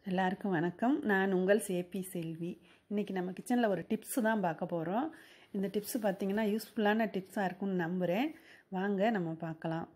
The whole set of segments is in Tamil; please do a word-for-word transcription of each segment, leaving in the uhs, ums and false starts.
எல்லாருக்கும் வணக்கம். நான் உங்கள் சேபி செல்வி. இன்றைக்கி நம்ம கிச்சனில் ஒரு டிப்ஸு தான் பார்க்க போகிறோம். இந்த டிப்ஸு பார்த்திங்கன்னா யூஸ்ஃபுல்லான டிப்ஸாக இருக்கும்னு நம்புகிறேன். வாங்க நம்ம பார்க்கலாம்.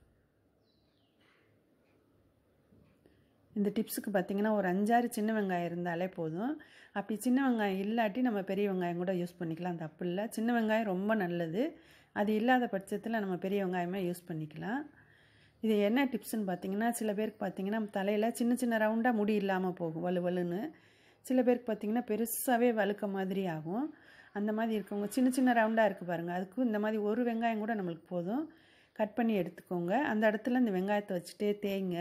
இந்த டிப்ஸுக்கு பார்த்திங்கன்னா ஒரு அஞ்சாறு சின்ன வெங்காயம் இருந்தாலே போதும். அப்படி சின்ன வெங்காயம் இல்லாட்டி நம்ம பெரிய வெங்காயம் கூட யூஸ் பண்ணிக்கலாம், தப்பு இல்லை. சின்ன வெங்காயம் ரொம்ப நல்லது. அது இல்லாத பட்சத்தில் நம்ம பெரிய வெங்காயமே யூஸ் பண்ணிக்கலாம். இது என்ன டிப்ஸ்ன்னு பார்த்தீங்கன்னா, சில பேருக்கு பார்த்திங்கன்னா தலையில் சின்ன சின்ன ரவுண்டாக முடி இல்லாமல் போகும், வலு வலுன்னு. சில பேருக்கு பார்த்திங்கன்னா பெருசாகவே வழுக்க மாதிரி ஆகும். அந்த மாதிரி இருக்கவங்க சின்ன சின்ன ரவுண்டாக இருக்குது பாருங்கள், அதுக்கு இந்த மாதிரி ஒரு வெங்காயம் கூட நம்மளுக்கு போதும். கட் பண்ணி எடுத்துக்கோங்க. அந்த இடத்துல இந்த வெங்காயத்தை வச்சுட்டே தேய்ங்க.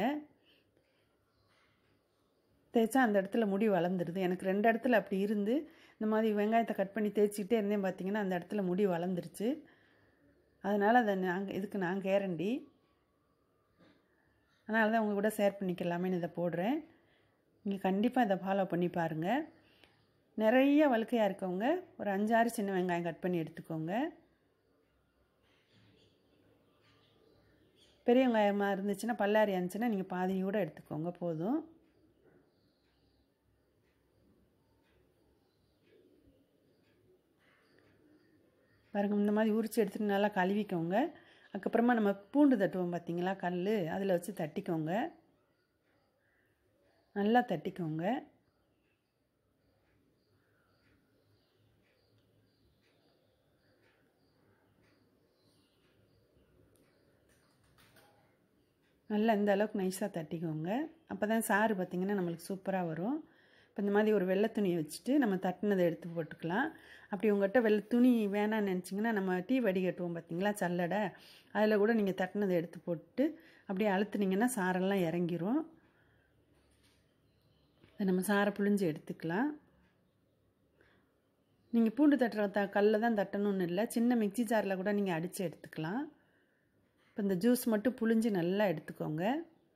தேய்ச்சா அந்த இடத்துல முடி வளர்ந்துடுது. எனக்கு ரெண்டு இடத்துல அப்படி இருந்து இந்த மாதிரி வெங்காயத்தை கட் பண்ணி தேய்ச்சிக்கிட்டே இருந்தேன். பார்த்திங்கன்னா அந்த இடத்துல முடி வளர்ந்துருச்சு. அதனால் அதை நாங்கள் இதுக்கு நான் கேரண்டி. அதனால தான் உங்கள் கூட ஷேர் பண்ணிக்கலாமேன்னு இதை போடுறேன். நீங்கள் கண்டிப்பாக இதை ஃபாலோ பண்ணி பாருங்கள். நிறைய வழுக்கையாக இருக்கவங்க ஒரு அஞ்சாறு சின்ன வெங்காயம் கட் பண்ணி எடுத்துக்கோங்க. பெரிய வெங்காயமாக இருந்துச்சுன்னா, பல்லாரி இருந்துச்சுன்னா நீங்கள் பாதி கூட எடுத்துக்கோங்க, போதும். பாருங்கள், இந்த மாதிரி உரித்து எடுத்துகிட்டு நல்லா கழுவிக்கோங்க. அதுக்கப்புறமா நம்ம பூண்டு தட்டுவோம் பார்த்திங்களா, கல், அதில் வச்சு தட்டிக்கோங்க. நல்லா தட்டிக்கோங்க. நல்லா இந்த அளவுக்கு நைஸாக தட்டிக்கோங்க. அப்போ தான் சாறு பார்த்திங்கன்னா நம்மளுக்கு சூப்பராக வரும். இப்போ இந்த மாதிரி ஒரு வெள்ளை துணியை வச்சுட்டு நம்ம தட்டினதை எடுத்து போட்டுக்கலாம். அப்படி உங்கள்கிட்ட வெள்ளை துணி வேணான்னு நினச்சிங்கன்னா, நம்ம டீ வடிகட்டுவோம் பார்த்திங்களா, சல்லடை, அதில் கூட நீங்கள் தட்டினதை எடுத்து போட்டு அப்படியே அழுத்துனீங்கன்னா சாரெல்லாம் இறங்கிரும். இதை நம்ம சாரை புழிஞ்சு எடுத்துக்கலாம். நீங்கள் பூண்டு தட்டுற த கல்லில் தான் தட்டணும்னு இல்லை, சின்ன மிக்சி ஜாரில் கூட நீங்கள் அடித்து எடுத்துக்கலாம். இப்போ இந்த ஜூஸ் மட்டும் புழிஞ்சு நல்லா எடுத்துக்கோங்க.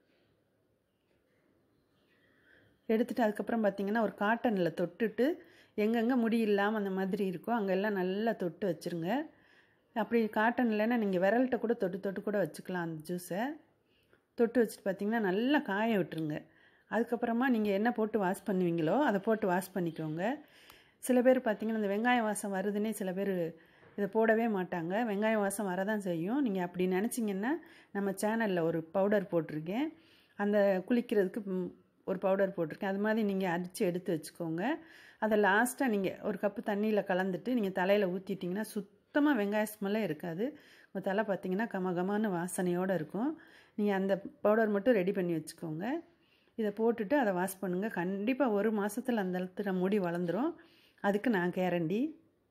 எடுத்துகிட்டு அதுக்கப்புறம் பார்த்திங்கன்னா ஒரு காட்டனில் தொட்டுட்டு எங்கெங்கே முடி இல்லாமல் அந்த மாதிரி இருக்கோ அங்கெல்லாம் நல்லா தொட்டு வச்சுருங்க. அப்படி காட்டன் இல்லைன்னா நீங்கள் விரல்கிட்ட கூட தொட்டு தொட்டு கூட வச்சுக்கலாம். அந்த ஜூஸை தொட்டு வச்சுட்டு பார்த்திங்கன்னா நல்லா காய விட்டுருங்க. அதுக்கப்புறமா நீங்கள் என்ன போட்டு வாஷ் பண்ணுவீங்களோ அதை போட்டு வாஷ் பண்ணிக்கோங்க. சில பேர் பார்த்திங்கன்னா இந்த வெங்காய வாசம் வருதுன்னே சில பேர் இதை போடவே மாட்டாங்க. வெங்காய வாசம் வரதான் செய்யும். நீங்கள் அப்படி நினச்சிங்கன்னா நம்ம சேனலில் ஒரு பவுடர் போட்டிருக்கேன், அந்த குளிக்கிறதுக்கு ஒரு பவுடர் போட்டிருக்கேன். அது மாதிரி நீங்கள் அடித்து எடுத்து வச்சுக்கோங்க. அதை லாஸ்ட்டாக நீங்கள் ஒரு கப்பு தண்ணியில் கலந்துட்டு நீங்கள் தலையில் ஊற்றிட்டிங்கன்னா சுத்தமாக வெங்காய ஸ்மெல்லே இருக்காது. உங்கள் தலை பார்த்திங்கன்னா கமகமான வாசனையோடு இருக்கும். நீங்கள் அந்த பவுடர் மட்டும் ரெடி பண்ணி வச்சுக்கோங்க. இதை போட்டுட்டு அதை வாஷ் பண்ணுங்கள். கண்டிப்பாக ஒரு மாதத்தில் அந்த இடத்துல முடி வளர்ந்துடும். அதுக்கு நான் கேரண்டி.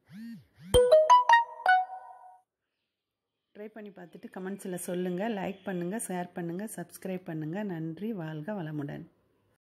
ட்ரை பண்ணி பார்த்துட்டு கமெண்ட்ஸில் சொல்லுங்கள். லைக் பண்ணுங்கள், ஷேர் பண்ணுங்கள், சப்ஸ்கிரைப் பண்ணுங்கள். நன்றி. வாழ்க வளமுடன்.